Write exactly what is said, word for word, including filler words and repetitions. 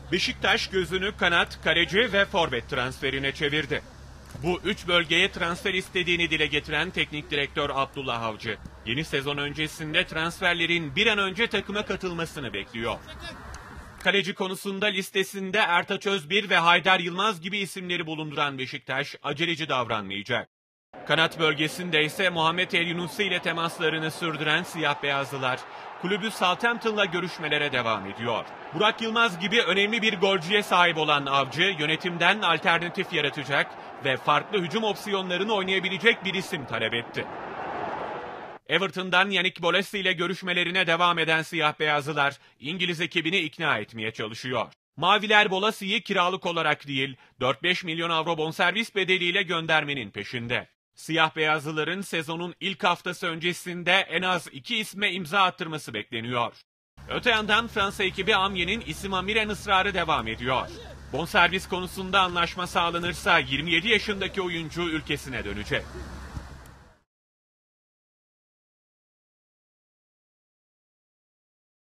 Beşiktaş gözünü kanat, kaleci ve forvet transferine çevirdi. Bu üç bölgeye transfer istediğini dile getiren teknik direktör Abdullah Avcı, yeni sezon öncesinde transferlerin bir an önce takıma katılmasını bekliyor. Kaleci konusunda listesinde Ertaç Özbir ve Haydar Yılmaz gibi isimleri bulunduran Beşiktaş aceleci davranmayacak. Kanat bölgesinde ise Muhammed Elyunus'u ile temaslarını sürdüren siyah beyazlılar, kulübü Southampton'la görüşmelere devam ediyor. Burak Yılmaz gibi önemli bir golcüye sahip olan Avcı, yönetimden alternatif yaratacak ve farklı hücum opsiyonlarını oynayabilecek bir isim talep etti. Everton'dan Yannick Bolasie ile görüşmelerine devam eden siyah beyazlılar, İngiliz ekibini ikna etmeye çalışıyor. Maviler Bolasie'yi kiralık olarak değil, dört beş milyon avro bonservis bedeliyle göndermenin peşinde. Siyah beyazlıların sezonun ilk haftası öncesinde en az iki isme imza attırması bekleniyor. Öte yandan Fransa ekibi Amiens'in isim Amiren ısrarı devam ediyor. Bonservis konusunda anlaşma sağlanırsa yirmi yedi yaşındaki oyuncu ülkesine dönecek.